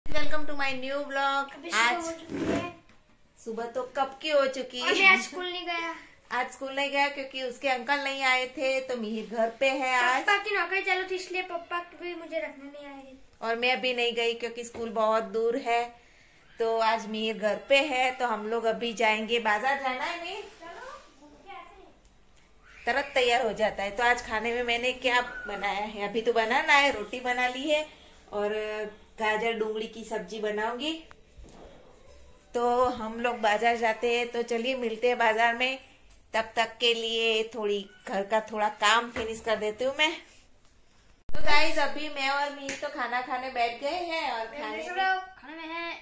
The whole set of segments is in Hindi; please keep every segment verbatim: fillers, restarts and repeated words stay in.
Welcome to my new blog. आज सुबह तो कब की हो चुकी है। आज स्कूल नहीं गया आज स्कूल नहीं गया क्योंकि उसके अंकल नहीं आए थे, तो मिहिर घर पे है आज। पापा की नौकरी चालू थी इसलिए पापा भी मुझे रखने नहीं आए और मैं अभी नहीं गई क्योंकि स्कूल बहुत दूर है। तो आज मिहिर घर पे है, तो हम लोग अभी जाएंगे। बाजार जाना है मिहिर, तुरंत तैयार हो जाता है। तो आज खाने में मैंने क्या बनाया है, अभी तो बनाना है। रोटी बना ली है और गाजर डूंगली की सब्जी बनाऊंगी। तो हम लोग बाजार जाते हैं, तो चलिए मिलते हैं बाजार में। तब तक के लिए थोड़ी घर का थोड़ा काम फिनिश कर देती हूँ मैं। तो गाइस अभी मैं और मिहिर तो खाना खाने बैठ गए हैं और खाने खाने में है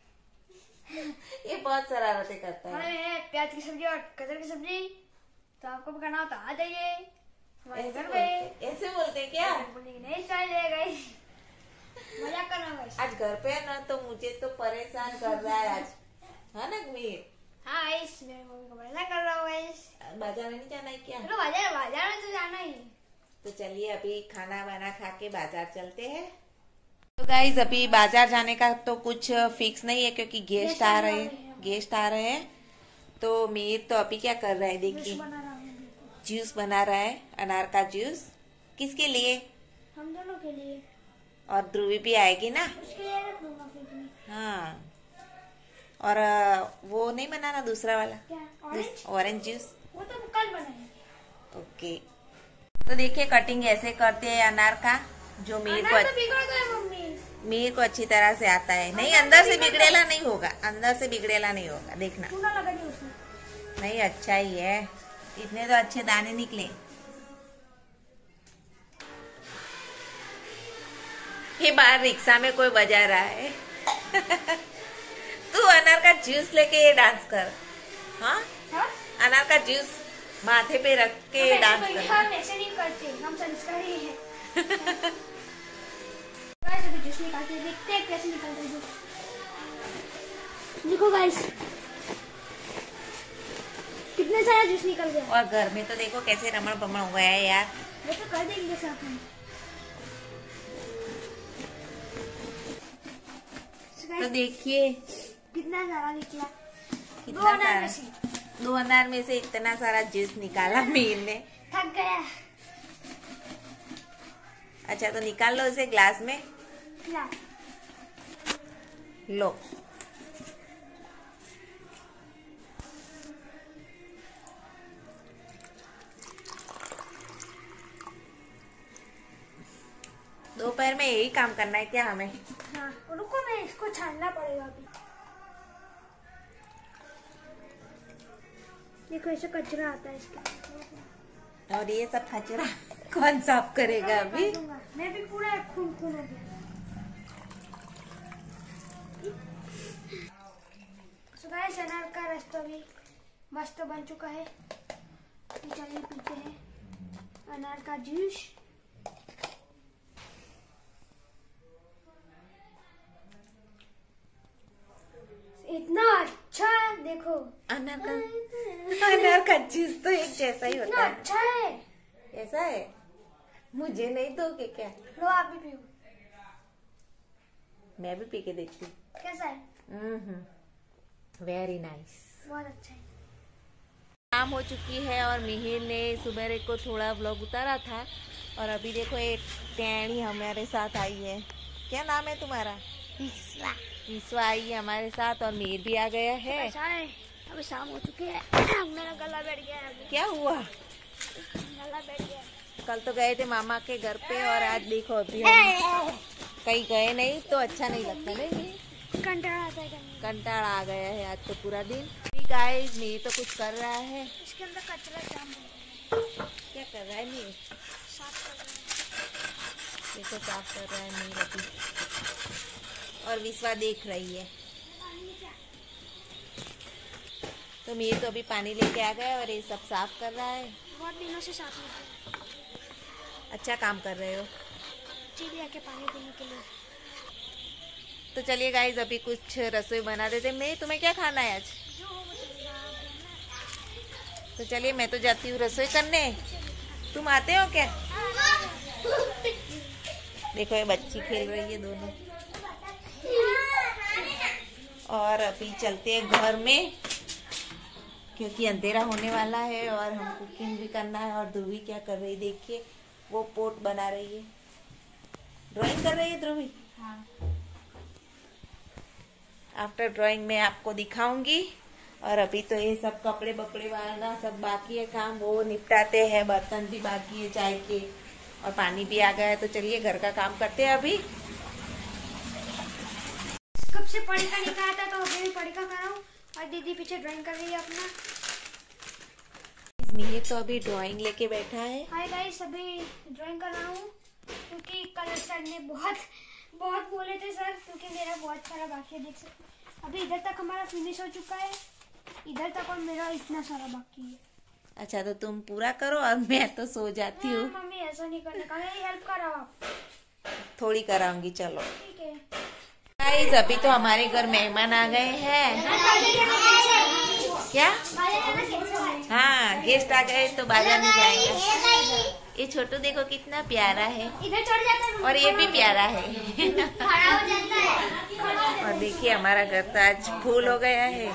ये बहुत शरारतें करता खाने है। में है प्याज की सब्जी और गाजर की सब्जी। तो आपको भी खाना हो तो आ जाइए हमारे ऐसे घर बोलते पे। ऐसे बोलते हैं क्या? नहीं स्टाइल है गाइस, मजाक कर रहा हूँ गाइस। आज घर पे है ना, तो मुझे तो परेशान कर रहा है आज, है ना मिहिर? हाँ गाइस, मैं मम्मी को परेशान कर रहा हूँ गाइस। बाजार नहीं जाना है क्या? चलो बाजार बाजार में तो जाना ही। तो चलिए अभी खाना वाना खा के बाजार चलते हैं। तो गाइज अभी बाजार जाने का तो कुछ फिक्स नहीं है क्योंकि गेस्ट आ रहे हैं गेस्ट आ रहे हैं तो मिहिर तो अभी क्या कर रहा है देखिए, बना रहा हूँ जूस बना रहा है, अनार का जूस। किसके लिए? हम दोनों के लिए। और ध्रुवी भी आएगी ना? उसके लिए रख दूंगा फ्रिज में। हाँ, और अ, वो नहीं बनाना दूसरा वाला क्या ऑरेंज? Orange juice. वो तो कल बनाएंगे। ओके, तो देखिए कटिंग ऐसे करते हैं अनार का, जो मिहिर को अनार तो बिगड़ गया मम्मी। मिहिर को अच्छी तरह से आता है। नहीं, अंदर से बिगड़ेला नहीं होगा, अंदर से बिगड़ेला नहीं होगा, देखना। चूना लगा दिया उसमें। नहीं, अच्छा ही है, इतने तो अच्छे दाने निकले। ये बाहर रिक्शा में कोई बजा रहा है तू अनार का जूस लेके ये डांस कर। हाँ, हाँ? अनार का जूस माथे पे रख के हम डांस ऐसे कर। हम ऐसे नहीं करते, हम संस्कारी हैं। गाइस अभी जूस निकाल के देखते हैं कैसे निकलता है जूस। देखो गाइस कितने सारा जूस निकल गया। और घर में तो देखो कैसे रमण बमण हो गया है यार। ये तो कर देंगे साथ में। तो देखिए कितना सारा निकला। कितना दो अनार सारा में से। दो अनार में से इतना सारा जूस निकाला मिहिर ने। थक गया। अच्छा, तो निकाल लो इसे ग्लास में। ला। लो, दोपहर में यही काम करना है क्या हमें? हाँ, रुको मैं इसको छानना पड़ेगा अभी। देखो ऐसे कचरा आता है इसके। और ये सब कचरा कौन साफ करेगा अभी? मैं भी पूरा खून खून हो गया। So guys, अनार का रस तो अभी मस्त बन चुका है। तो चलिए पीते हैं अनार का जूस। इतना अच्छा है, देखो अनार का अनार का जूस तो एक जैसा ही इतना होता है। अच्छा है। ऐसा है? मुझे नहीं दोगे क्या? लो आप भी पियो। मैं भी पी के देखती हूँ। कैसा है? Hmm, very nice. बहुत अच्छा है। शाम हो चुकी है और मिहिर ने सुबह को थोड़ा व्लॉग उतारा था और अभी देखो एक टैनी हमारे साथ आई है। क्या नाम है तुम्हारा? विश्वा। विश्वा आई है हमारे साथ और मिहिर भी आ गया है। ऐसा है, अभी शाम हो चुकी है। मेरा गला बैठ गया है अभी। क्या हुआ? गला बैठ गया है। कल तो गए थे मामा के घर पे और आज देखो अभी हम कहीं गए नहीं, तो अच्छा नहीं लगता नहीं? कंटाळा आता है करने। कंटाड़ा आ गया है आज तो पूरा दिन। गाइस मिहिर तो कुछ कर रहा है। इसके अंदर कचरा जाम है। क्या कर रहा है मिहिर? साफ कर रहा है। देखो साफ कर रहा है मिहिर अभी, और विश्वा देख रही है। तो मिहिर तो अभी पानी लेके आ गया और ये सब साफ कर रहा है। बहुत दिनों से साफ नहीं किया। अच्छा काम कर रहे हो। चिड़िया के पानी पीने के लिए। तो चलिए गाइस अभी कुछ रसोई बना देते। मैं तुम्हें क्या खाना है आज? तो चलिए मैं तो जाती हूँ रसोई करने, तुम आते हो क्या? देखो ये बच्ची खेल रही है दोनों। और अभी चलते हैं घर में क्योंकि अंधेरा होने वाला है और हम कुकिंग भी करना है। और ध्रुवी क्या कर रही है देखिए, वो पोट बना रही है, ड्राइंग कर रही है ध्रुवी। हाँ। आफ्टर ड्राइंग में आपको दिखाऊंगी। और अभी तो ये सब कपड़े बपड़े वालना सब बाकी है काम, वो निपटाते हैं। बर्तन भी बाकी है चाय के, और पानी भी आ गया है। तो चलिए घर का काम करते हैं अभी। कब से पढ़िका नहीं कहा था तो अभी भी पढ़िका कर रहा हूँ और दीदी पीछे ड्राइंग कर रही है अपना। मिहिर तो अभी ड्राइंग लेके बैठा है। हाय गाइस, अभी ड्राइंग कर रहा हूँ क्योंकि कल सर ने बहुत बहुत बोले थे सर, क्योंकि मेरा बहुत सारा बाकी है। देख सकते अभी इधर तक हमारा फिनिश हो चुका है, इधर तक, और मेरा इतना सारा बाकी है। अच्छा तो तुम पूरा करो और मैं तो सो जाती हूँ। मम्मी ऐसा नहीं करने का, मेरी हेल्प करो आप। थोड़ी कराऊंगी, चलो। ठीक है गाइस, अभी तो हमारे घर मेहमान आ गए हैं। क्या? हाँ, गेस्ट आ गए तो बाजार में जाएंगे। ये छोटू देखो कितना प्यारा है, इधर चढ़ जाता है और ये भी प्यारा है। खड़ा हो जाता है। और देखिए हमारा घर तो आज फूल हो गया है।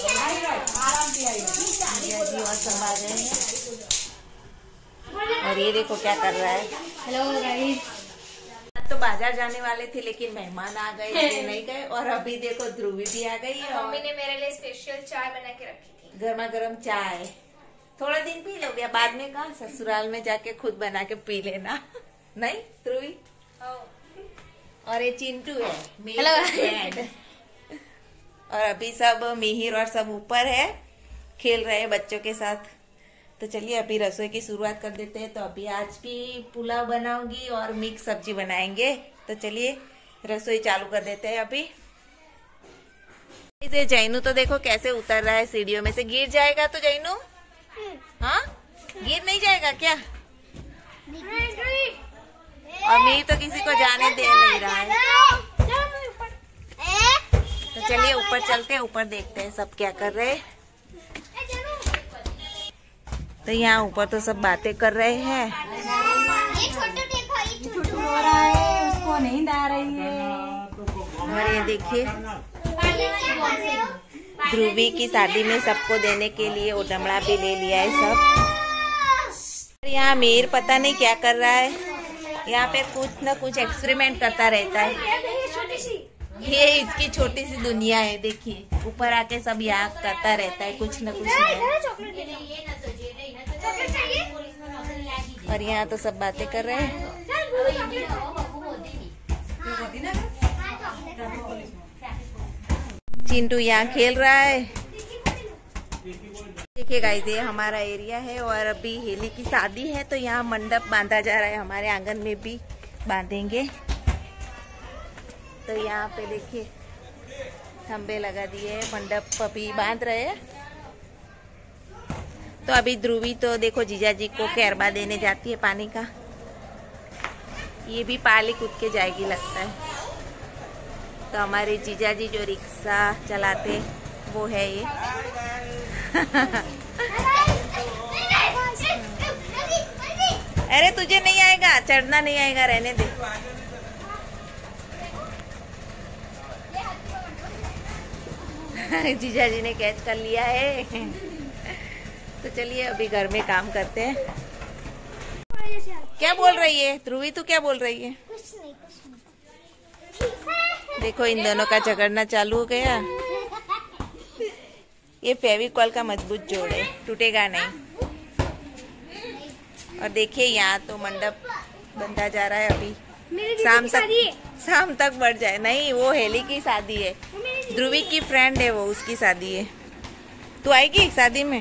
जी और सब आ गए हैं। और ये देखो क्या कर रहा है। हेलो गाइस, तो बाजार जाने वाले थे लेकिन मेहमान आ गए, इसलिए नहीं गए। और अभी देखो ध्रुवी भी आ गई है। मम्मी ने मेरे लिए स्पेशल चाय बना के रखी थी, गर्मा गर्म चाय। थोड़ा दिन पी लोगे, बाद में कहा ससुराल में जाके खुद बना के पी लेना। नहीं ध्रुवी? और ये चिंटू है मेरा फ्रेंड। और अभी सब मिहिर और सब ऊपर है, खेल रहे हैं बच्चों के साथ। तो चलिए अभी रसोई की शुरुआत कर देते हैं। तो अभी आज भी पुलाव बनाऊंगी और मिक्स सब्जी बनाएंगे। तो चलिए रसोई चालू कर देते हैं अभी। इसे जैनू तो देखो कैसे उतर रहा है सीढ़ियों में से। गिर जाएगा तो जैनू? हाँ, गिर नहीं जाएगा क्या? और मेरी तो किसी को जाने दे नहीं रहा है। तो चलिए ऊपर चलते हैं, ऊपर देखते हैं सब क्या कर रहे हैं। तो यहाँ ऊपर तो सब बातें कर रहे हैं। ये छोटू देखो, ये छोटू रो रहा है, उसको नींद आ रही है। और ये देखिए ध्रुवी की शादी में सबको देने के लिए उडमड़ा भी ले लिया है सब। यहाँ मीर पता नहीं क्या कर रहा है, यहाँ पे कुछ न कुछ एक्सपेरिमेंट करता रहता है। ये इसकी छोटी सी दुनिया है। देखिए ऊपर आके सब यहाँ करता रहता है कुछ न कुछ नया। और यहाँ तो सब बातें कर रहे हैं। चिंटू यहाँ खेल रहा है। देखिए गाइस, ये हमारा एरिया है और अभी हेली की शादी है तो यहाँ मंडप बांधा जा रहा है। हमारे आंगन में भी बांधेंगे। तो यहाँ पे देखिए खंबे लगा दिए हैं, मंडप अभी बांध रहे हैं। तो अभी ध्रुवी तो देखो जीजा जी को कैरबा देने जाती है पानी का। ये भी पाली कूद के जाएगी लगता है। तो हमारे जीजा जी जो रिक्शा चलाते वो है ये। अरे तुझे नहीं आएगा, चढ़ना नहीं आएगा, रहने दे। जीजा जी ने कैच कर लिया है। तो चलिए अभी घर में काम करते हैं। क्या बोल रही है ध्रुवी, तू क्या बोल रही है? कुछ नहीं, कुछ नहीं। देखो इन दोनों का झगड़ना चालू हो गया। ये फेविकॉल का मजबूत जोड़ है, टूटेगा नहीं। और देखिए यहाँ तो मंडप बंधा जा रहा है। अभी शाम तक शाम तक बढ़ जाए। नहीं, वो हेली की शादी है, ध्रुवी की फ्रेंड है वो, उसकी शादी है। तू आएगी शादी में?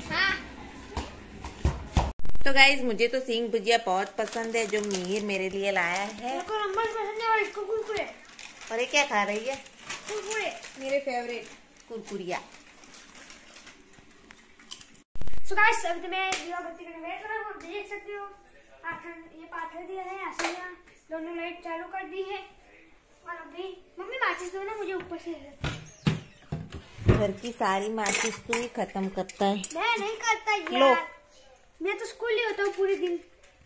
तो गाइज मुझे तो सींग भुजिया बहुत पसंद है जो मिहिर मेरे लिए लाया है। और इसको कुरकुरे। और ये क्या खा रही है? कुरकुरे मेरे फेवरेट कुरकुरिया। सो गाइस, अभी तो मैं दिया बत्ती करने वेट कर रहा हूँ। देख सकते हो पाथर, ये पाथर दिया है, आसनिया दोनों लाइट चालू कर दी है। और अभी मम्मी माचिस दो ना मुझे ऊपर से। घर की सारी माचिस तो ही खत्म करता है। मैं नहीं करता यार। लो। मैं तो स्कूल ही होता हूँ पूरे दिन।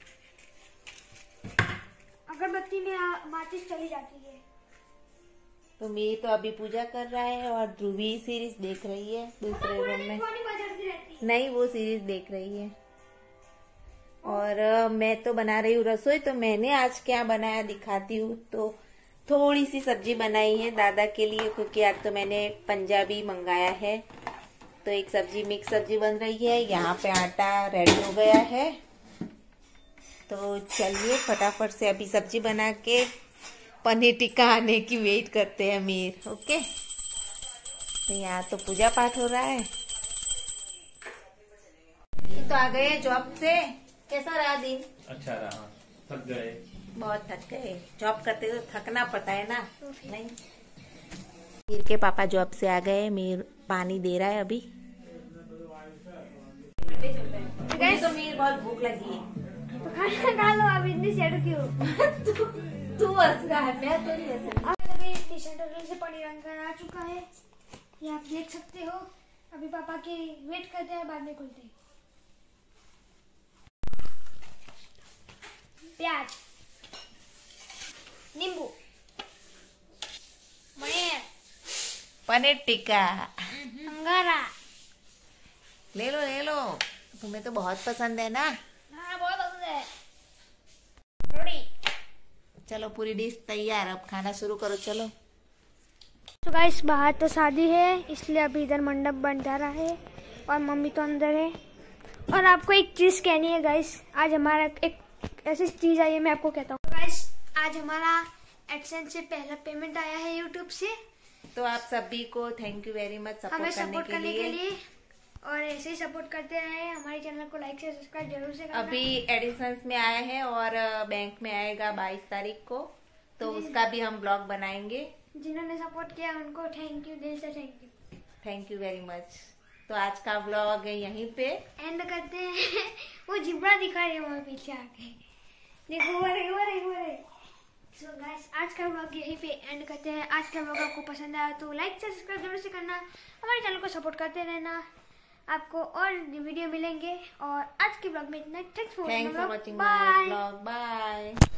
अगरबत्ती में माचिस चली जाती है। तो मीर तो अभी पूजा कर रहा है और ध्रुवी सीरीज देख रही है दूसरे रूम में। नहीं, वो सीरीज देख रही है। और अ, मैं तो बना रही हूँ रसोई। तो मैंने आज क्या बनाया दिखाती हूँ। तो थोड़ी सी सब्जी बनाई है दादा के लिए, क्योंकि आज तो मैंने पंजाबी मंगाया है। तो एक सब्जी मिक्स सब्जी बन रही है। यहाँ पे आटा रेडी हो गया है। तो चलिए फटाफट से अभी सब्जी बना के पनीर टिक्का आने की वेट करते हैं मीर। ओके, तो यहाँ तो पूजा पाठ हो रहा है। ये तो आ गए जॉब से। कैसा रहा दिन? अच्छा रहा। थक गए, बहुत थक गए। जॉब करते तो थकना पड़ता है ना। नहीं, मीर के पापा जॉब से आ गए। मीर पानी दे रहा है अभी। मुझे तो मीर बहुत भूख लगी है। तो खाना खा लो, आप इतनी सैड क्यों? तू हंस रहा है, मैं तो नहीं हंस रही। अब अभी टी-शर्ट से पनीर अंकर आ चुका है, ये आप देख सकते हो। अभी पापा की वेट करते हैं, बाद में खुलते हैं। प्याज, नींबू, पनीर, पनीर टिक्का अंगारा। ले लो ले लो, तुम्हें तो बहुत पसंद है ना। हाँ, बहुत पसंद है। रोटी। चलो पूरी डिश तैयार, अब खाना शुरू करो। चलो। तो गाइस, बाहर तो शादी है, इसलिए अभी इधर मंडप बन जा रहा है और मम्मी तो अंदर है। और आपको एक चीज कहनी है गाइस, आज हमारा एक ऐसी चीज आई है, मैं आपको कहता हूँ। गाइस, आज हमारा एडसेंस से पहला पेमेंट आया है यूट्यूब से। तो आप सभी को थैंक यू वेरी मच हमें सपोर्ट सपोर्ट करने के लिए। और ऐसे ही सपोर्ट करते रहे। हमारे चैनल को लाइक से सब्सक्राइब जरूर से करना। अभी एडिशंस में आया है और बैंक में आएगा बाईस तारीख को, तो उसका भी हम ब्लॉग बनाएंगे। जिन्होंने सपोर्ट किया उनको थैंक यू, दिल से thank you. Thank you very much. तो आज का ब्लॉग यहीं पे एंड करते हैं। वो जिब्रा दिखा रहे हैं वहाँ पीछे आके, देखो वो रहे, वो रहे, वो रहे। सो गाइस, आज का ब्लॉग यहीं पे एंड करते हैं। आज का ब्लॉग आपको पसंद आया तो लाइक से सब्सक्राइब जरूर से करना। हमारे चैनल को सपोर्ट करते रहना। आपको और वीडियो मिलेंगे। और आज के ब्लॉग में इतना। Thanks for thanks for watching. Watching my blog. Bye.